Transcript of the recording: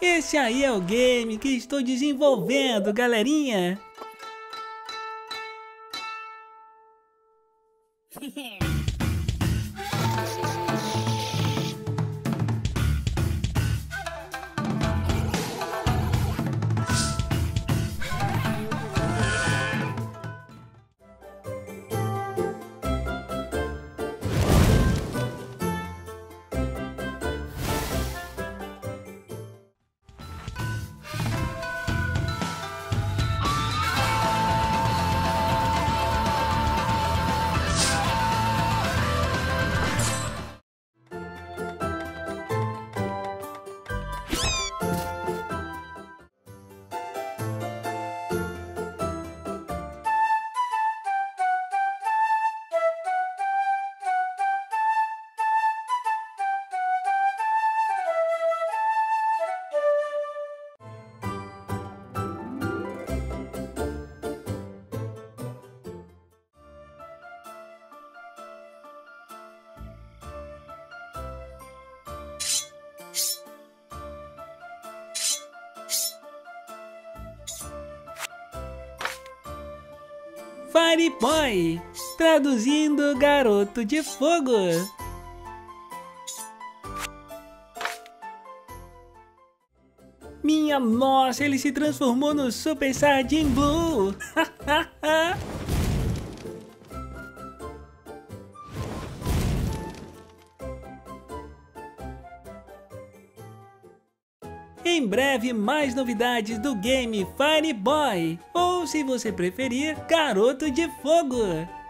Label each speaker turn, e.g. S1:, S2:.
S1: Esse aí é o game que estou desenvolvendo, galerinha. Fireboy, traduzindo Garoto de Fogo. Minha nossa, ele se transformou no Super Saiyajin Blue. Em breve, mais novidades do game Fireboy, ou se você preferir, Garoto de Fogo.